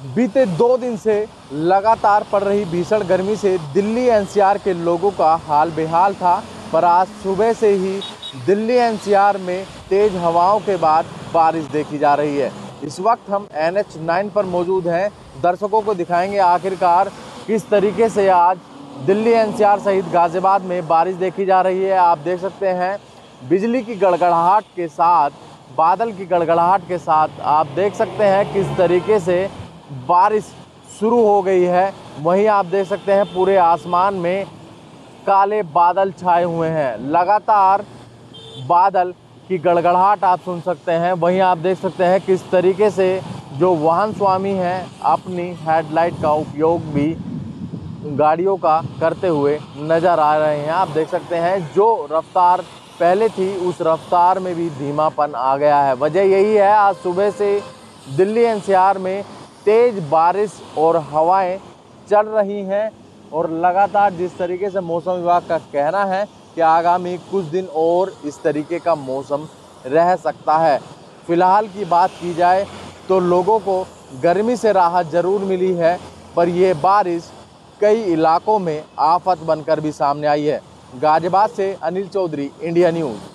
बीते 2 दिन से लगातार पड़ रही भीषण गर्मी से दिल्ली एनसीआर के लोगों का हाल बेहाल था, पर आज सुबह से ही दिल्ली एनसीआर में तेज हवाओं के बाद बारिश देखी जा रही है। इस वक्त हम NH 9 पर मौजूद हैं। दर्शकों को दिखाएंगे आखिरकार किस तरीके से आज दिल्ली एनसीआर सहित गाजियाबाद में बारिश देखी जा रही है। आप देख सकते हैं बिजली की गड़गड़ाहट के साथ, बादल की गड़गड़ाहट के साथ आप देख सकते हैं किस तरीके से बारिश शुरू हो गई है। वहीं आप देख सकते हैं पूरे आसमान में काले बादल छाए हुए हैं। लगातार बादल की गड़गड़ाहट आप सुन सकते हैं। वहीं आप देख सकते हैं किस तरीके से जो वाहन स्वामी हैं अपनी हेडलाइट का उपयोग भी गाड़ियों का करते हुए नज़र आ रहे हैं। आप देख सकते हैं जो रफ्तार पहले थी उस रफ्तार में भी धीमापन आ गया है। वजह यही है आज सुबह से दिल्ली एनसीआर में तेज़ बारिश और हवाएं चल रही हैं और लगातार जिस तरीके से मौसम विभाग का कहना है कि आगामी कुछ दिन और इस तरीके का मौसम रह सकता है। फ़िलहाल की बात की जाए तो लोगों को गर्मी से राहत ज़रूर मिली है, पर यह बारिश कई इलाकों में आफत बनकर भी सामने आई है। गाजियाबाद से अनिल चौधरी, इंडिया न्यूज़।